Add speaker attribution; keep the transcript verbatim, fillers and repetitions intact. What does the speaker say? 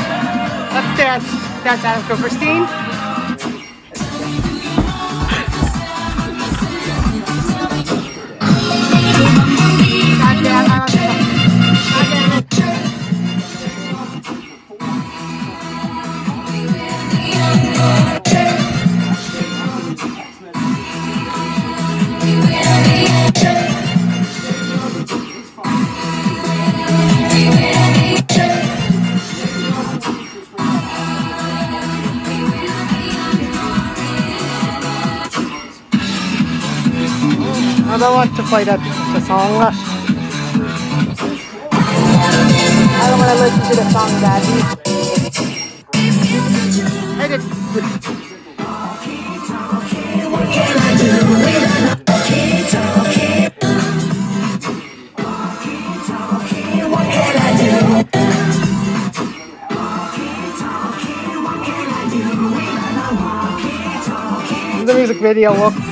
Speaker 1: Let's dance. That's Adam Kuperstein. God damn, I love this song. God damn it. I don't want to play that the song. I don't want to listen to the song, Daddy. I did. What can I do with a walkie-talkie? Walkie-talkie, what can I do? Walkie-talkie, what can I do with a walkie-talkie? The music video, look.